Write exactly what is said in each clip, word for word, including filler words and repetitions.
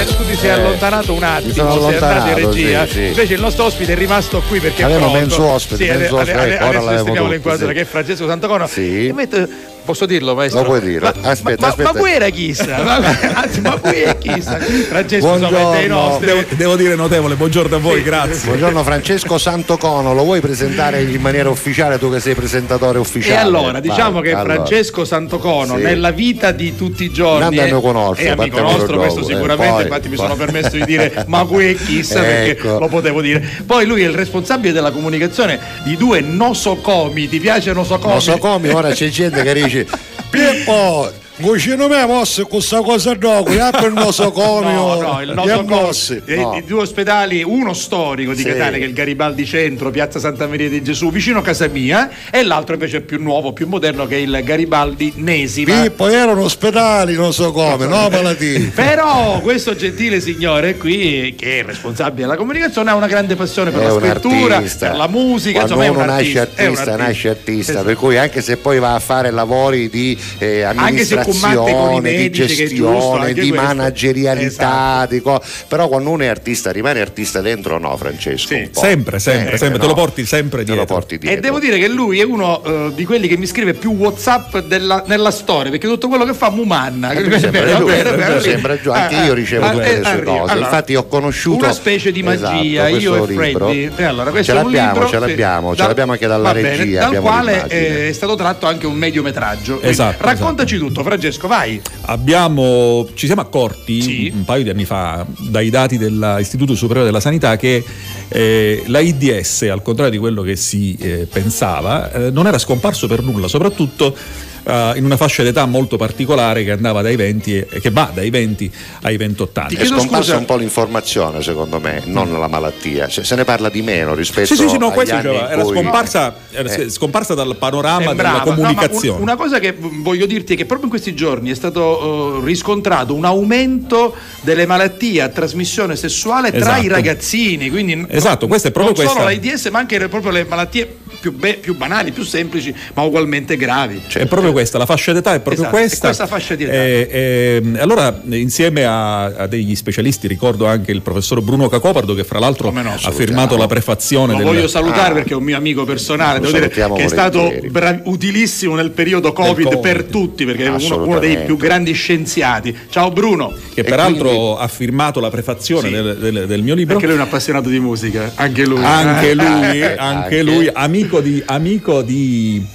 tu ti sei Eh, allontanato un mi attimo, sono sei andato in allontanato, regia. sì, sì. Invece il nostro ospite è rimasto qui perché è Avevamo pronto. menzo ospite, Sì, menzo ade- ospite, ade- ecco, ora adesso l'avevo estendiamo tutto, l'inquadratura sì. che è Francesco Santocono. Sì. E mette- Posso dirlo, maestro? Lo puoi dire. Ma, Aspetta, ma, aspetta. ma, ma era chissà, ma, anzi, ma qui è chissà. Francesco insomma, è dei nostri. Devo, devo dire notevole, buongiorno a voi, grazie. Buongiorno Francesco Santocono, lo vuoi presentare in maniera ufficiale tu che sei presentatore ufficiale? E allora, diciamo Vai, che allora. Francesco Santocono Sì. nella vita di tutti i giorni Nando mi conosce, è amico partiamo nostro, da questo dopo, eh, sicuramente, poi- infatti mi poi- sono permesso di dire ma qui è chissà perché Ecco. lo potevo dire. Poi lui è il responsabile della comunicazione di due nosocomi, ti piace nosocomi? Non so come, ora c'è gente che dice Pippo, cucino me mosse questa cosa dopo, e per il nosocomio. No, no, il gli nosocomi ammossi. i, No. i due ospedali, uno storico di Sì. Catania che è il Garibaldi Centro, Piazza Santa Maria di Gesù, vicino a casa mia, e l'altro invece è più nuovo, più moderno, che è il Garibaldi Nesima. Pippo, erano ospedali, non so come, no malattie. Però questo gentile signore qui, che è responsabile della comunicazione, ha una grande passione per È la un scrittura, artista. per la musica, Quando insomma è un uno nasce artista, è un artista, nasce artista, Esatto. per cui anche se poi va a fare lavori di eh, Anche se combatte con i amministrazione, di medici, che è giusto, gestione, anche di questo. managerialità, Esatto. di co- però quando uno è artista rimane artista dentro o no, Francesco? Sì. Un po'. Sempre, sempre, Eh, sempre, te no. lo porti sempre Te lo dietro. porti dietro. E devo dire che lui è uno eh, di quelli che mi scrive più WhatsApp della- nella storia, perché tutto quello che fa Mumanna. Eh, mi sembra Vero, giusto, vero, mi vero. sembra giusto. Anche Ah, io ricevo ah, tutte eh, le sue arriva. cose. Allora, Infatti ho conosciuto una specie di magia, esatto, io questo e Freddy. libro. E allora, questo ce è un l'abbiamo, libro, ce sì, l'abbiamo, ce da- l'abbiamo anche dalla va bene, regia. dal abbiamo quale l'immagine. è stato tratto anche un mediometraggio. Quindi Esatto, raccontaci tutto, Francesco, vai. Abbiamo, ci siamo accorti Sì. un paio di anni fa dai dati dell'Istituto Superiore della Sanità che eh, l'AIDS, al contrario di quello che si eh, pensava, eh, non era scomparso per nulla, soprattutto eh, in una fascia d'età molto particolare che andava dai venti e che va dai venti ai ventotto anni. Ti È chiedo scomparsa scusa. un po' l'informazione, secondo me, non la malattia. Cioè, se ne parla di meno rispetto Sì, sì, sì, no, agli questo anni diceva, in era cui- scomparsa, era Eh. scomparsa dal panorama Sembrava. della No, ma comunicazione. un- una cosa che voglio dirti è che proprio in questi giorni è stato eh, riscontrato un aumento delle malattie a trasmissione sessuale tra Esatto. i ragazzini. Quindi n- Esatto, questa è proprio non solo questa. l'AIDS, ma anche le, proprio le malattie più, be- più banali, più semplici, ma ugualmente gravi. È proprio questa, la fascia d'età è proprio Esatto, questa. è questa fascia di età. E, e, allora, insieme a, a degli specialisti, ricordo anche il professor Bruno Cacopardo, che fra l'altro Come no, ha salutiamo. firmato la prefazione Lo del... voglio salutare Ah. perché è un mio amico personale, Lo devo dire che salutiamo è stato volentieri. bra- utilissimo nel periodo COVID, Covid. per tutti, perché è uno, uno dei Assolutamente. più grandi scienziati. Ciao Bruno, che E peraltro quindi- ha firmato la prefazione Sì. del, del- del mio libro. perché lui è un appassionato di musica, anche lui. Anche lui, Anche. anche lui, amico di, amico di,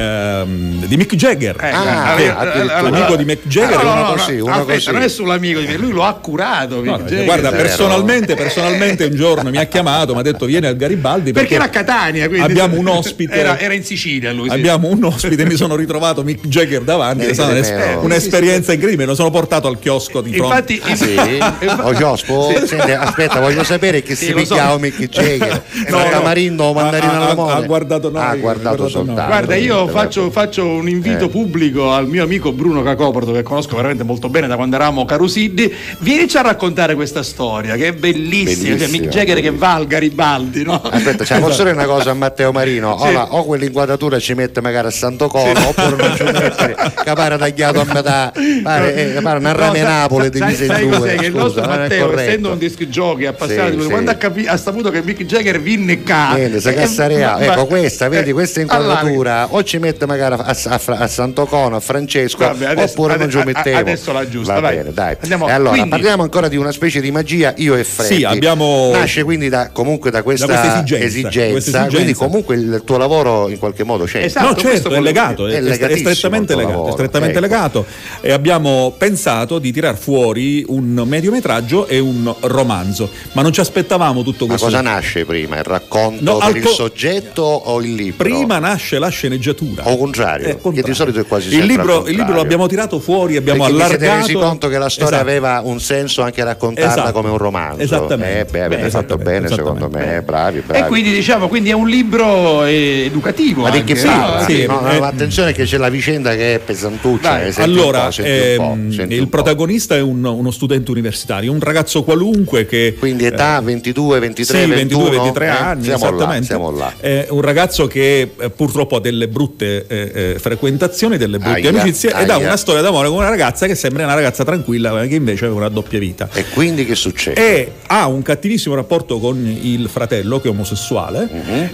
ehm, di Mick Jagger. Eh, Ah, allora- addirittura. allora- Amico di Mick Jagger, no, no, uno no, così, no, uno aspetta, così. non è solo amico di me, lui lo ha curato. No, Mick Jagger. guarda, Zero. personalmente, personalmente un giorno mi ha chiamato, mi ha detto vieni al Garibaldi perché era a Catania, quindi abbiamo un ospite. Era, era in Sicilia lui. sì. Abbiamo un ospite, mi sono ritrovato Mick Jagger davanti, Eh, è stata sì, un'es- vero. un'esperienza incredibile, lo sono portato al chiosco di fronte. Infatti, Ah, sì? Oh, Giospo, senti, aspetta, voglio sapere che Sì, si lo so. picchiava Mick Jagger. No, No, no. Tamarindo o mandarino Ha- alla ha- mole? ha guardato noi, Ha ha guardato guardato soltanto. noi. guarda, io Niente, faccio, vabbè. faccio un invito Eh. pubblico al mio amico Bruno Cacopardo, che conosco veramente molto bene da quando eravamo carusiddi. Vienici a raccontare questa storia che è bellissima. Cioè, Bellissima, Mick Jagger che va al Garibaldi, no? Aspetta, cioè, posso dire una cosa a Matteo Marino? Sì. Ora, o quell'inquadratura ci mette magari a Santo Cono, oppure non ci mette, che pare tagliato a metà, pare, eh, pare una rame No, sa- Napoli sa- divisa sai in due. cos'è? Che il Scusa, nostro non è Matteo, corretto. essendo un disc jockey appassionato Sì, di lui, sì. quando ha, capi- ha saputo che Mick Jagger vinne ca Niente, si eh, cassarea. ma- Ecco questa, vedi, eh, questa allora, inquadratura o ci mette magari a, a, a Santo Cono, a Francesco, Vabbè, adesso- oppure non ci ade- mettevo. adesso la giusta, Va vai. bene, dai. Andiamo- E allora quindi- parliamo ancora di una specie di magia, io e Freddy. Sì, abbiamo- Nasce quindi da, comunque da questa, Da questa esigenza, esigenza, questa esigenza. quindi comunque il tuo lavoro in qualche modo c'è. Esatto. No, questo certo, è volevo legato, dire. è, È è legatissimo strettamente il tuo legato, è lavoro, strettamente ecco. legato e abbiamo pensato di tirar fuori un mediometraggio e un romanzo, ma non ci aspettavamo tutto Ma questo. cosa nasce prima? Il racconto No, per al il co- soggetto o il libro? Prima nasce la sceneggiatura. O contrario, È che contrario. di solito è quasi il sempre al libro, il contrario. libro lo abbiamo tirato fuori, abbiamo Perché vi siete allargato. resi conto che la storia Esatto. aveva un senso anche raccontarla Esatto. come un romanzo. Esattamente. Eh, beh, avete Beh, fatto bene esattamente, secondo me, esattamente. eh, bravi, bravi. E quindi diciamo, quindi è un libro eh, educativo. Ma di anche, che no? parla? Sì, No, no, eh, attenzione che c'è la vicenda che è pesantuccia. Dai, eh, senti un Allora, po', senti un po', ehm, senti il un po'. protagonista è un- uno studente universitario, un ragazzo qualunque che Quindi età ventidue, ventitré, sì, ventidue ventuno, ventitré eh, anni, siamo là, esattamente. siamo là. È un ragazzo che eh, purtroppo ha delle brutte eh, eh, frequentazioni, delle brutte aia, amicizie aia. ed ha una storia d'amore con una ragazza che sembra una ragazza tranquilla, ma che invece aveva una doppia vita. E quindi che succede? E ha un cattivissimo rapporto con il fratello che è omosessuale uh-huh.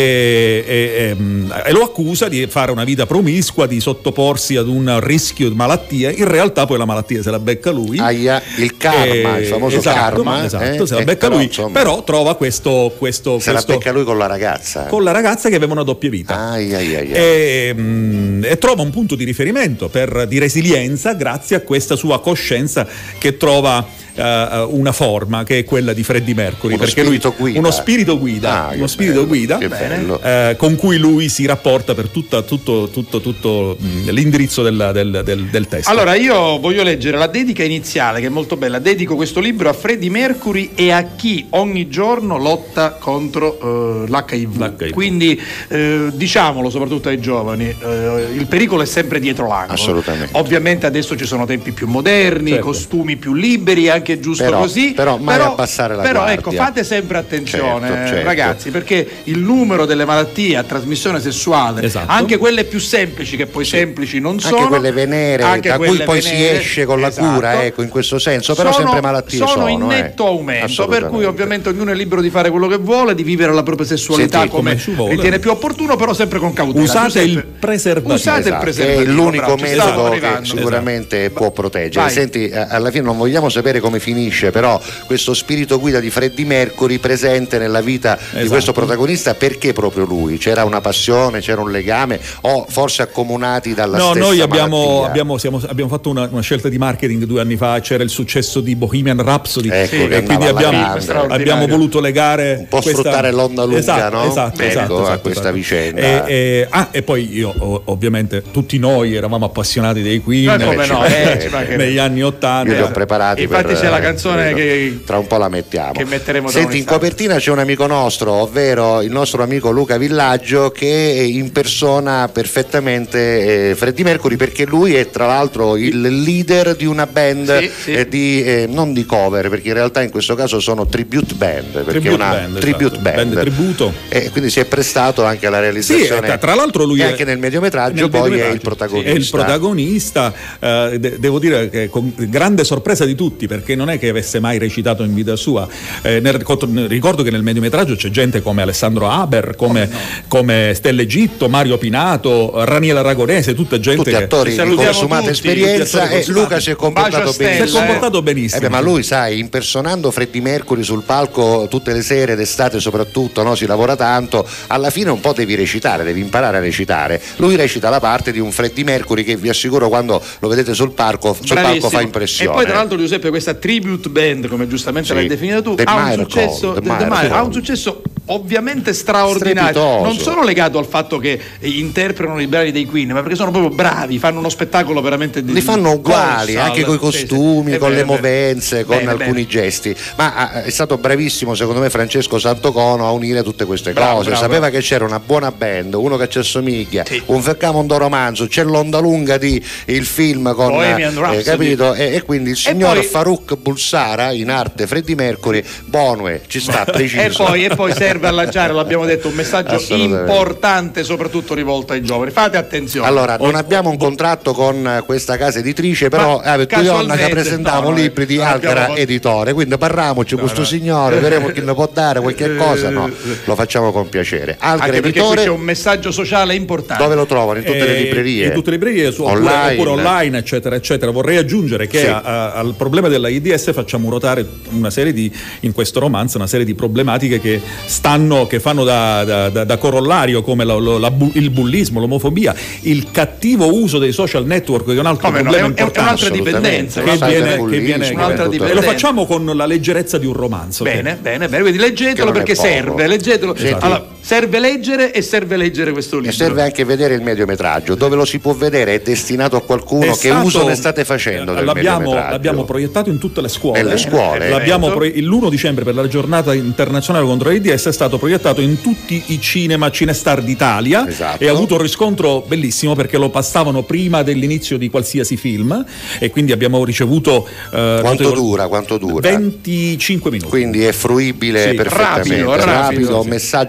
e, e, e, e lo accusa di fare una vita promiscua, di sottoporsi ad un rischio di malattia. In realtà poi la malattia se la becca lui. Aia, il karma, e, il famoso esatto, karma. Esatto, eh? se la eh, becca però, lui, insomma, però trova questo, questo, se questo la becca lui con la ragazza. con la ragazza che aveva una doppia vita. Ai, ai, ai, ai. E, mh, e trova un punto di riferimento per, di resilienza grazie a questa sua coscienza che trova Uh, una forma che è quella di Freddie Mercury, uno perché spirito lui guida. uno spirito guida, Ah, uno spirito bello, guida che bello. uh, con cui lui si rapporta per tutta, tutto, tutto, tutto mh, l'indirizzo della, del, del, del testo. Allora io voglio leggere la dedica iniziale che è molto bella. Dedico questo libro a Freddie Mercury e a chi ogni giorno lotta contro uh, l'H I V. L'H I V. Quindi uh, diciamolo soprattutto ai giovani, uh, il pericolo è sempre dietro l'angolo. Assolutamente. Ovviamente adesso ci sono tempi più moderni, Certo. costumi più liberi, anche giusto Però, così. però mai però, abbassare la però guardia. ecco, fate sempre attenzione, Certo, certo. ragazzi, perché il numero delle malattie a trasmissione sessuale, Esatto. anche quelle più semplici, che poi semplici non Anche sono, quelle venere, anche da cui quelle poi venere, si esce con la esatto, cura, ecco, in questo senso, però sono, sempre malattie sono. sono in eh. netto aumento, per Assolutamente. cui ovviamente ognuno è libero di fare quello che vuole, di vivere la propria sessualità Senti, come come ci vuole. ritiene più opportuno, però sempre con cautela. Usate Giuseppe, il preservativo. usate il Esatto, preservativo, che è l'unico bravo, ci stavo metodo che arrivando. sicuramente Esatto. può proteggere. Vai. Senti, eh, alla fine non vogliamo sapere come finisce, però questo spirito guida di Freddie Mercury presente nella vita di Esatto. questo protagonista, perché proprio lui? C'era una passione, c'era un legame, o forse accomunati dalla No, stessa noi abbiamo, malattia? abbiamo, siamo, abbiamo fatto una, una scelta di marketing due anni fa, c'era il successo di Bohemian Rhapsody, Ecco, Sì, che e quindi andava alla abbiamo, grande. straordinario. abbiamo voluto legare Un po' questa- sfruttare l'onda lunga, esatto, no? esatto, Ecco, esatto, a esatto, questa esatto. vicenda. E, e, ah, e poi io o- ovviamente tutti noi eravamo appassionati dei Queen Ma come ci no, mancherebbe. eh, ci mancherebbe. negli anni ottanta. Io li ho preparati. Infatti per, c'è la canzone eh, che- tra un po' la mettiamo. che metteremo tra Senti, un in istante. copertina c'è un amico nostro, ovvero il nostro amico Luca Villaggio, che impersona perfettamente eh, Freddie Mercury, perché lui è tra l'altro il leader di una band Sì, sì. eh, di eh, non di cover, perché in realtà in questo caso sono tribute band, perché Tribute è una band, tribute esatto, band, band tributo. e quindi si è prestato anche alla Sì, realizzazione. e tra l'altro lui e è- anche nel mediometraggio nel poi mediometraggio, è il protagonista. È il protagonista, eh, de- devo dire che con grande sorpresa di tutti, perché non è che avesse mai recitato in vita sua. Eh, nel- ricordo che nel mediometraggio c'è gente come Alessandro Haber, come, come Stella Egitto, Mario Pinato, Raniera Aragonese, tutta gente Tutti che attori Ci di salutiamo consumata tutti, esperienza, tutti attori e consumati. Luca si è Un bacio a comportato Stella, si è benissimo. eh. comportato benissimo. Eh beh, ma lui, sai, impersonando Freddie Mercury sul palco tutte le sere, d'estate soprattutto, no? Si lavora tanto, alla fine un po' devi recitare, devi imparare a recitare. Lui recita la parte di un Freddie Mercury che vi assicuro quando lo vedete sul palco, sul palco Bravissimo. fa impressione. E poi tra l'altro Giuseppe, questa tribute band, come giustamente Sì. l'hai definita tu, The ha un, Miracle, successo, The The- The Miracle. Miracle, ha un successo ovviamente straordinario, Strepitoso. non solo legato al fatto che eh, interpretano i brani dei Queen, ma perché sono proprio bravi, fanno uno spettacolo veramente di Li fanno uguali, colossal. anche coi Sì, sì. costumi, È con vero, le è vero. movenze, con Bene, alcuni bene. gesti. Ma ah, è stato bravissimo secondo me Francesco Santocono a unire tutte queste Bravo, cose. bravo, Sapeva bravo. che c'era una buona band, uno che ci assomiglia, Sì. un Feccamondo romanzo, c'è l'onda lunga di il film con Bohemian eh, Rhapsody. capito? E, e quindi il signor poi- Farouk Bulsara, in arte Freddie Mercury, Bonue, ci sta preciso. E poi, e poi serve a lanciare, l'abbiamo detto, un messaggio Assolutamente. importante, soprattutto rivolto ai giovani. Fate attenzione. Allora, non abbiamo un contratto con eh, questa casa editrice, però Ma eh, tu Ionna che casualmente, presentiamo no, no, libri di non Alcara abbiamo- Editore, quindi parliamoci con questo no. signore, vedremo chi ne può dare qualche cosa, no, lo facciamo con piacere. Alcara Anche perché qui Editore, c'è un messaggio sociale importante. dove lo trovano? In tutte le Eh, librerie? in tutte le librerie su, Online. oppure, oppure online, eccetera eccetera. Vorrei aggiungere che Sì. a- a- al problema dell'AIDS facciamo ruotare una serie di, in questo romanzo, una serie di problematiche che stanno, che fanno da, da- da- da corollario, come la- lo- la bu- il bullismo, l'omofobia, il cattivo uso dei social network, che è un altro Come no, problema è un- è importante. un'altra Assolutamente. dipendenza, che Lo viene, che cyberbullismo, viene- un'altra tutto. e lo dipendenza. facciamo con la leggerezza di un romanzo. Bene, bene, bene, quindi leggetelo Che non è perché poco. serve, leggetelo. Senti. Allora, serve leggere e serve leggere questo E libro. serve anche vedere il mediometraggio, dove lo si può vedere, è destinato a qualcuno. È Che stato- uso ne state facendo del l'abbiamo, mediometraggio? l'abbiamo proiettato in tutte le scuole. Nelle scuole? L'abbiamo Perfetto. pro- l'primo dicembre, per la giornata internazionale contro l'AIDS, è stato proiettato in tutti i cinema Cinestar d'Italia. Esatto. E ha avuto un riscontro bellissimo, perché lo passavano prima dell'inizio di qualsiasi film, e quindi abbiamo ricevuto eh, Quanto notevoli- dura? Quanto dura? venticinque minuti. Quindi è fruibile Sì, perfettamente, rapido, rapido, un sì. messaggio che arriva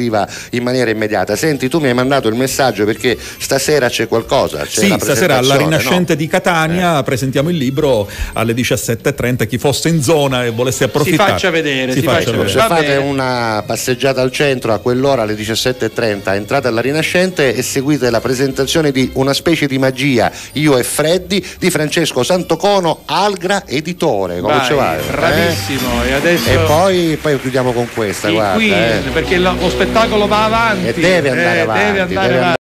arriva in maniera immediata. Senti, tu mi hai mandato il messaggio perché stasera c'è qualcosa, c'è sì, la stasera alla Rinascente no? di Catania eh. presentiamo il libro alle diciassette e trenta. Chi fosse in zona e volesse approfittare si faccia vedere, si si faccia faccia vedere. Se fate una passeggiata al centro a quell'ora alle diciassette e trenta, entrate alla Rinascente e seguite la presentazione di Una specie di magia, Io e Freddy, di Francesco Santocono, Algra editore. Come Vai, ci va? bravissimo. Eh? E adesso E poi, poi chiudiamo con questa, il guarda. Queen, eh. perché lo, lo spettacolo va avanti, E deve andare eh, avanti, deve andare deve avanti.